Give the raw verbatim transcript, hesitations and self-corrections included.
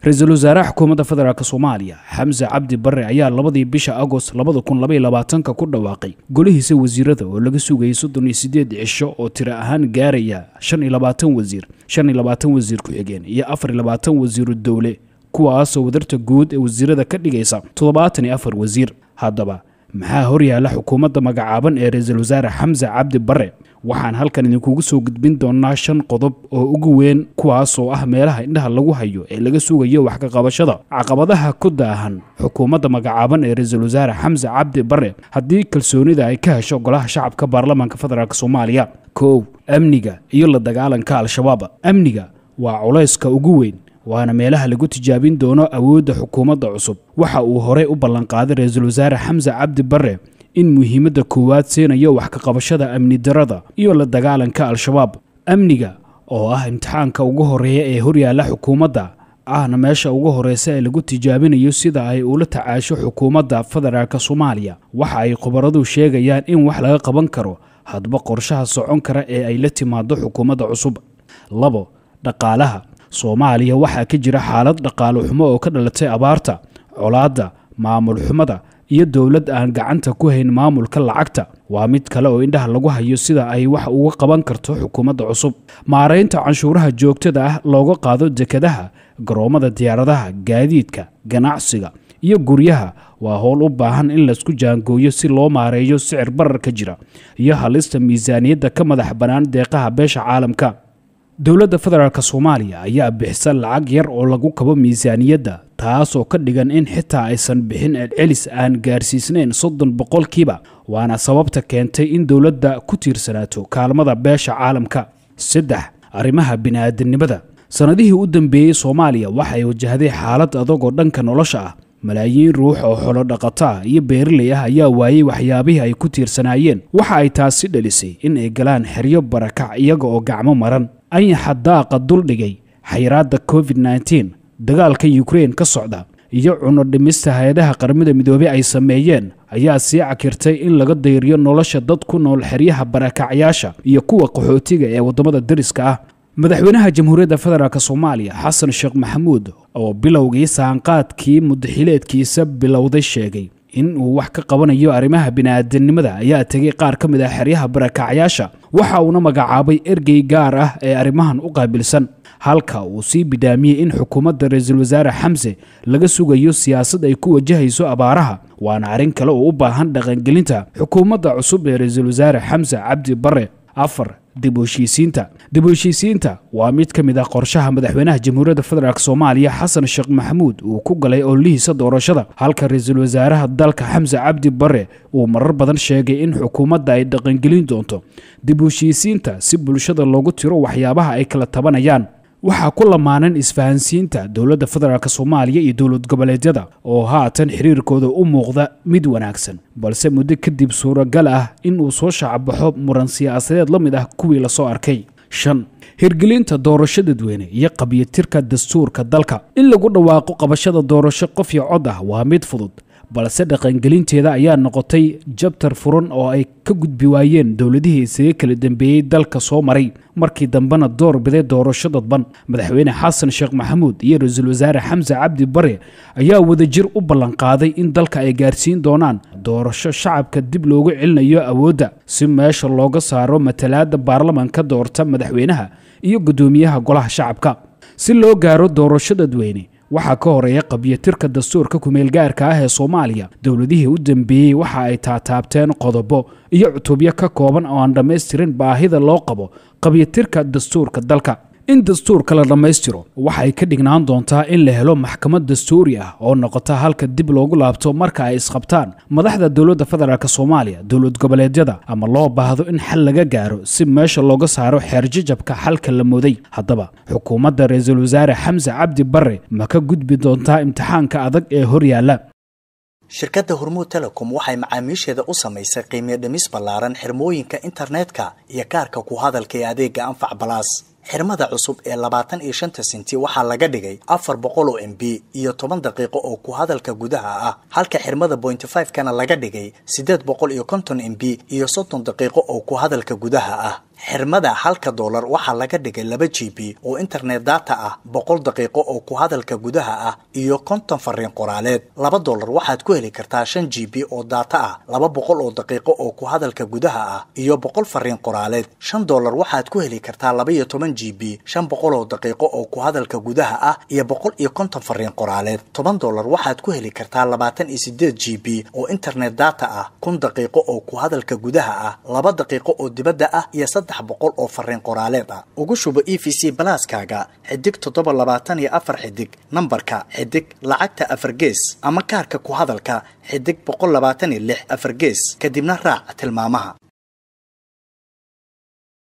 رئيسل وزراء حكومة فدرالك Soomaaliya Xamse Cabdi Barre ayaa labadii bisha Agost labada kun laba iyo labaatanka ku dhawaaqay golihiisa wasiirada oo laga sugayay soddon iyo siddeed cisho oo tiro ahaan gaaraya shan iyo labaatan wasiir shan iyo labaatan wasiir ku xigeen iyo afar iyo labaatan wasiir dawle kuwaas oo wadarta guud ee wasiirada ka dhigaysa toddobaatan iyo afar wasiir. Haddaba maxaa hor yaala xukuumadda magacaaban ee Ra'iisul Wasaare Xamse Cabdi Barre? waxaan halkan idinkugu soo gudbin doonaa shan qodob oo ugu weyn kuwaas oo ah meelaha indhaha lagu hayo ee laga sugayo wax ka qabashada caqabadaha ku daahan xukuumadda magacaaban ee Ra'iisul Wasaare Xamse Cabdi Barre haddii kalsoonida ay ka hesho golaha shacabka baarlamaanka federaalka Soomaaliya. Koow, amniga iyo la dagaalanka al-shabaab. Amniga waa culayska ugu weyn waana meelaha lagu tijaabin doono awoodda xukuumadda cusub. waxa uu hore u ballan qaaday Ra'iisul Wasaare Xamse Cabdi Barre in muhiimadda koowaad siinayo wax ka qabashada amni darada iyo la dagaalanka al-shabaab. Amniga oo ah imtixaanka ugu horeeya ee hor yaala xukuumadda ahna meesha ugu horeysa ee lagu tijaabinayo sida ay ula tacaasho xukuumadda federaalka Soomaaliya. waxa ay khubaradu sheegayaan in wax laga qaban karo hadba qorshaha socon kara ee ay la timaado xukuumadda cusub. labo, dhaqaalaha. Soomaaliya waxa ka jira xaalad dhaqaale xumo oo ka dhalatay abaarta, colaadda, maamul xumada iyo dawlad aan gacanta ku hayn maamulka lacagta. waa mid kale oo indhaha lagu hayo sida ay wax uga qaban karto xukuumadda cusub. maareynta canshuuraha joogtada ah looga qaado dekedaha, garoomada diyaaradaha, gaadiidka, ganacsiga iyo guryaha waa howl u baahan in la isku jaangooyo si loo maareeyo sicir bararka jira iyo halista miisaaniyadda ka madax bannaan deeqaha beesha caalamka. dawladda federaalka Soomaaliya ayaa bixisa lacag yar oo lagu kabo miisaaniyadda taas oo ka dhigan in xitaa aysan bixin celis aan gaarsiisnayn soddon boqolkiiba waana sababta keentay in dawladda ku tiirsanaato kaalmada beesha caalamka. saddex, arrimaha bini'aadanimada. sanadihii u dambeeyay Soomaaliya waxay wajahday xaalad adag oo dhanka nolosha ah. malaayiin ruux oo xoolo dhaqato ah iyo beeraley ah ayaa waayay waxyaabihii ay ku tiirsanaayeen. waxa ay taasi dhalisay in ay galaan xeryo barakac iyaga oo gacmo maran. ayaxa daaqa dul dhigay xayiraadda covid nineteen, dagaalka Ukraine ka socda iyo cuno dhimista hay'adaha qaramada midoobay ay sameeyeen ayaa sii cakirtay in laga dayriyo nolosha dad ku nool xeryaha barakacyaasha iyo kuwa qaxootiga ee wadamada dariska ah. madaxweynaha Jamhuuriyadda Federaalka Soomaaliya Xasan Sheekh Maxamuud oo bilowgii saanqaadkii muddaxileedkiisa bilowday sheegay in uu wax ka qabanayo arrimaha bini'aadanimada ayaa tagay qaar ka mid ah xeryaha barakacyaasha. waxa uu magacaabay ergey gaar ah ee arrimahan u qaabilsan halka uu sii bidaamiyay in xukuumadda Ra'iisul Wasaare Xamse laga sugayo siyaasad ay ku wajahayso abaaraha. waana arrin kale oo u baahan dhaqangelinta xukuumadda cusub ee Ra'iisul Wasaare Xamse Cabdi Barre. afar, dib u heshiisiinta. dib u heshiisiinta waa mid ka mid ah qorshaha madaxweynaha Jamhuuriyadda Federaalka Soomaaliya Xasan Sheekh Maxamuud uu ku galay ololihiisa doorashada halka Ra'iisul Wasaaraha dalka Xamse Cabdi Barre uu marar badan sheegay in xukuumadda ay dhaqangelin doonto dib u heshiisiinta si bulshada loogu tiro waxyaabaha ay kala tabanayaan. waxaa ku lamaanan isfahansiinta dawladda federaalka Soomaaliya iyo dawlad goboleedyada oo haatan xiriirkooda u muuqda mid wanaagsan balse muddo kadib suuragal ah in uu soo shacbaxo muran siyaasadeed la mid ah kuwii la soo arkay. shan, hirgelinta doorasho dadweyne iyo qabiyatirka dastuurka dalka. in lagu dhawaaqo qabashada doorasho qof iyo cod ah waa mid fudud balse dhaqangelinteeda ayaa noqotay jabtar furan oo ay ka gudbi waayeen dawladihii isaga kala dambeeyay dalka soo maray. markii dambena door biday doorasho dadban. madaxweyne Xasan Sheekh Maxamuud iyo Ra'iisul Wasaare Xamse Cabdi Barre ayaa wadajir u ballan qaaday in dalka ay gaarsiin doonaan doorasho shacabka dib loogu celinayo awoodda si meesha looga saaro matalaadda baarlamaanka doorta madaxweynaha iyo gudoomiyaha golaha shacabka. si loo gaaro doorasho dadweyne waxa ka horeeya qabiyatirka dastuurka ku meel gaarka ah ee Soomaaliya. dawladihii u dambeeyay waxa ay taataabteen qodobo iyo cutubyo ka kooban oo aan dhameystirin baahida loo qabo qabiyatirka dastuurka dalka. in dastuurka la dhammaystiro waxay ka dhignaan doontaa in la helo maxkamad dastuuri ah oo noqota halka dib loogu laabto marka ay isqabtaan madaxda dawladda federaalka Soomaaliya, dawlad goboleedyada ama loo baahdo in xal laga gaaro si meesha looga saaro xeerjajabka xalka la mooday. haddaba xukuumadda Ra'iisul Wasaare Xamse Cabdi Barre ma ka gudbi doontaa imtixaanka adag ee hor yaala? shirkadda Hormuud Telecom waxay macaamiisheeda u samaysay qiimo dhimis ballaaran xirmooyinka internetka iyo kaarka ku hadalka ee adeega Anfac Plus. xirmada cusub ee labaatan iyo shan senti waxaa laga dhigay afar boqol oo M B iyo toban daqiiqo oo ku hadalka gudaha ah halka xirmada point five kana laga dhigay siddeed boqol iyo konton M B iyo soddon daqiiqo oo ku hadalka gudaha ah. xirmada halka doolar waxaa laga dhigay laba g b oo internet data ah boqol daqiiqo oo ku hadalka gudaha ah iyo konton fariin qoraaleed laba doolar waxaad ku heli kartaa shan g b oo data ah laba boqol oo daqiiqo oo ku hadalka gudaha ah iyo boqol fariin qoraaleed shan doolar waxaad ku heli kartaa laba iyo toban g b shan boqol oo daqiiqo oo ku hadalka gudaha ah iyo boqol iyo konton fariin qoraaleed toban doolar waxaad ku heli kartaa labaatan iyo sideed g b oo internet data ah kun daqiiqo oo ku hadalka gudaha ah laba daqiiqo oo dibadda ah iyo saddex boqol oo fariin qoraaleed ah ugu shubo E V C balaaskaaga xidig toddoba labaatan iyo afar xidig nambarka xidig lacagta afar gees ama kaarka ku hadalka xidig boqol labaatan iyo lix afar gees kadibna raac tilmaamaha.